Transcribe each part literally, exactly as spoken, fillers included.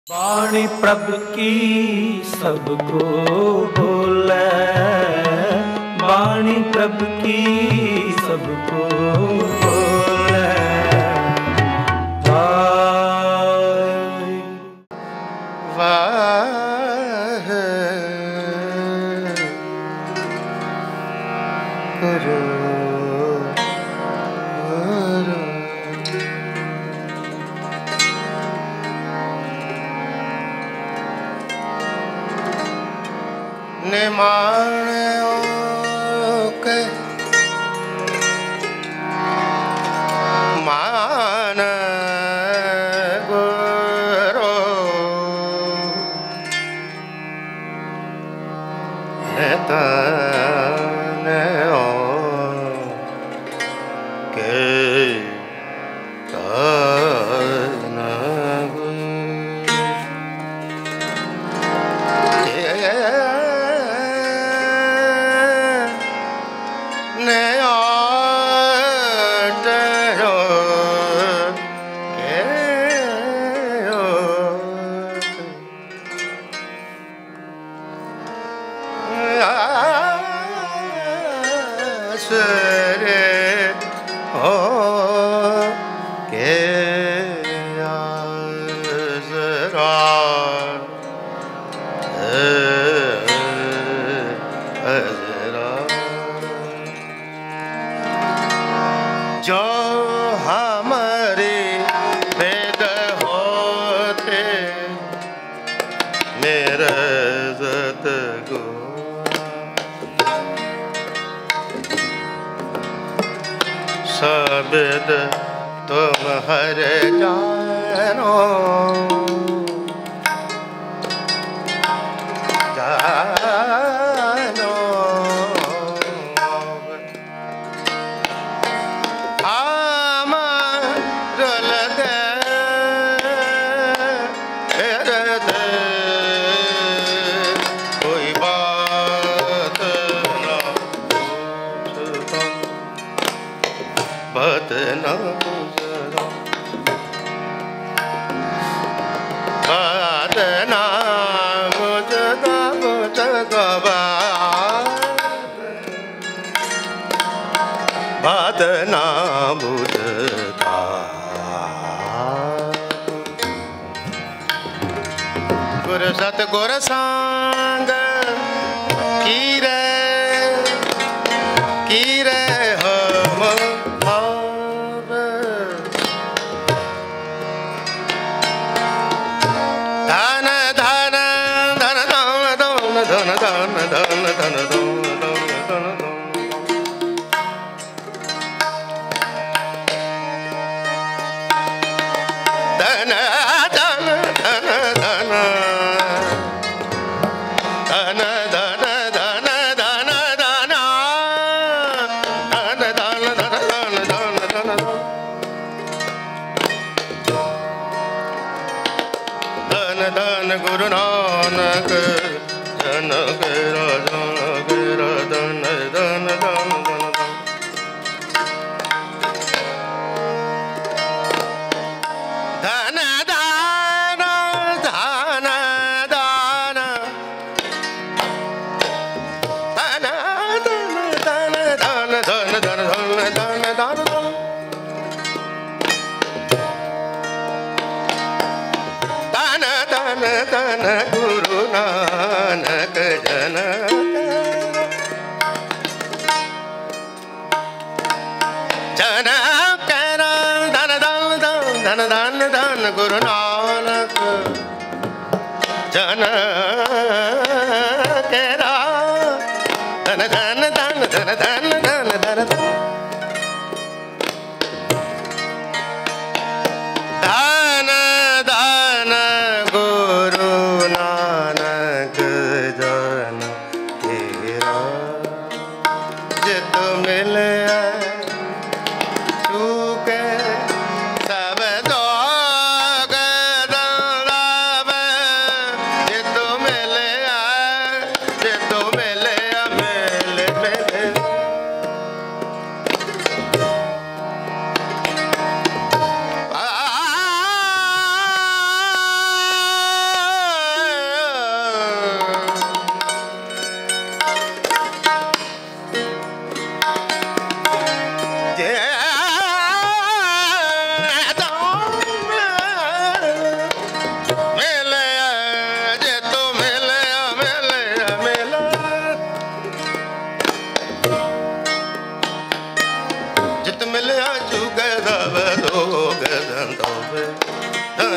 वाणी प्रभु की सबको बोले, वाणी प्रभु की सबको बोले। निमाणो के मान गुरो तने के जो हमारे वेद होते मेरे सत गो शब्द तुम हर जानो जानो बात ना बुझदा बात ना बुझदा बुझदा बात ना बुझदा गुर सतगुर संग की रे की रे हम धन धन धन धन धन धन धन धन धन धन धन गुरु नानक धन गेरा धन गेरा धन धन धन धन धन दान धन दान धन धन धन धन धन धन धन धन धन धन गुरु नानक जन जन कर धन धन धन धन धन गुरु नानक जन केरा धन धन धन धन धन धन धन मिले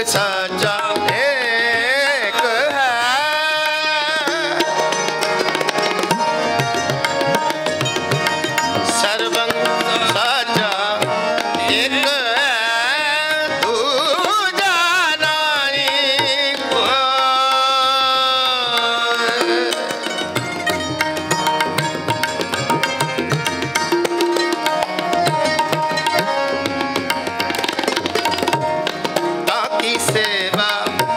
साचा एक है, सर्वं साचा एक है, दूजा नाहीं कोई। ताकी सेवा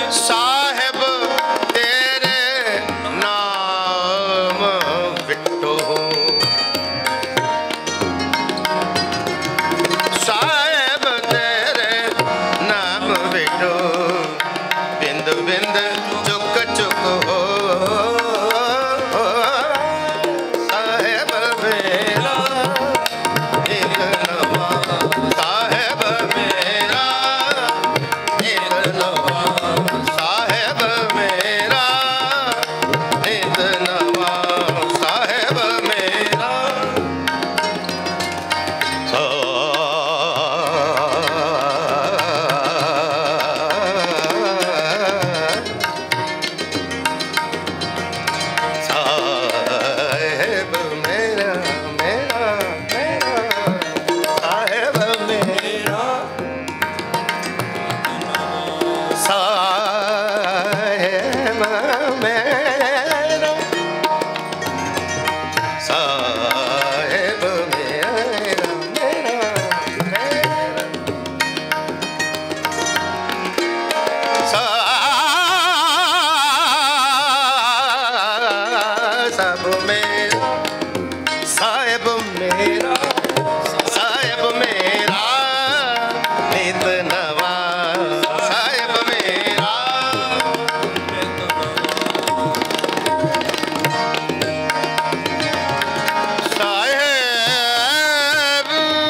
साहेब तेरे नाम विटो साहेब तेरे नाम विटो बिंद बिंद चुक चुक हो साहेब मेरा एक नवा साहेब मेरा एक नवा साहेब मेरा एक नवा साहेब मेरा साहेब मेरा मेरा मेरा साहेब मेरा साहेब मेरा साहेब मेरा मेरा मेरा साहेब मेरा साहेब मेरा साहेब मेरा नित नवा साहेब मेरा साहेब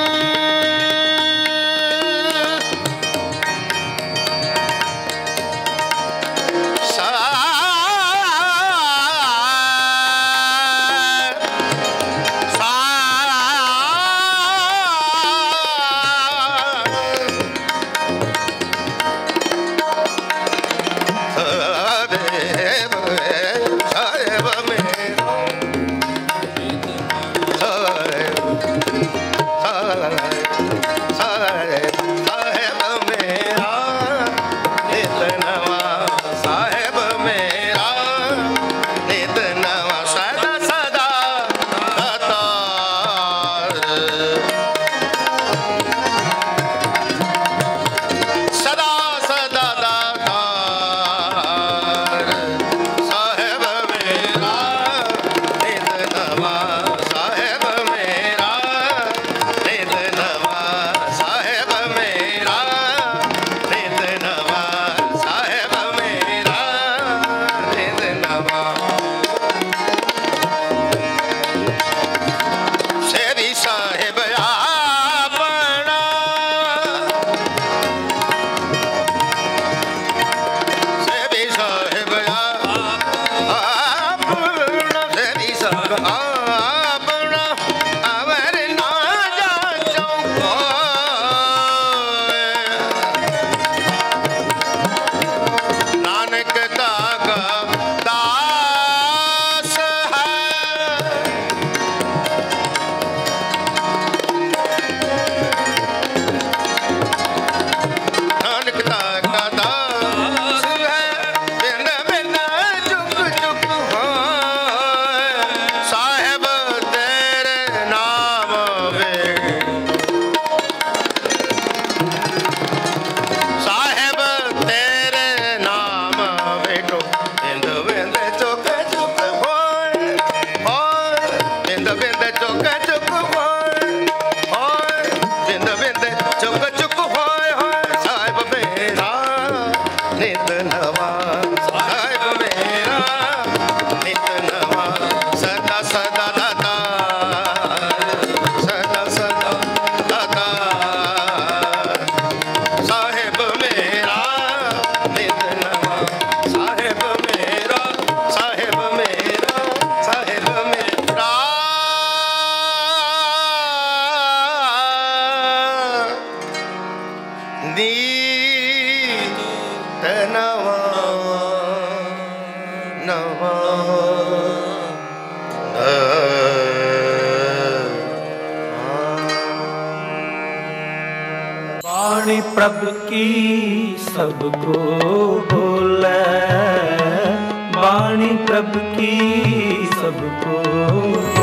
साहेब मेरा साहेब मेरा नित नवा साहेब मेरा नित नवा सदा सदा दातार सदा सदा दातार साहेब मेरा नित नवा साहेब मेरा नित नवा साहेब मेरा नित नवा साहेब मेरा नित नवा शेरी साहेब आपना शेरी साहेब आपना शेरी साहेब आपना अवर ना जाचो नानक दागा दास है नानक दागा दास है बिन बिन चुक चुक हो साहेब तेरे नाम वे साहेब तेरे नाम बेटो बिंद बिंद चुक चुक होय होय बिंद बिंद चुक चुक होय होय बिंद बिंद चुक चुक होय होय साहेब मेरा नित नवा साहेब मेरा नित नवा सदा सदा दाता सदा सदा दाता साहेब मेरा नित नवा साहेब मेरा साहेब मेरा साहेब मेरा नीत नवा नवा वाणी प्रभु की सबको बोले वाणी प्रभु की सबको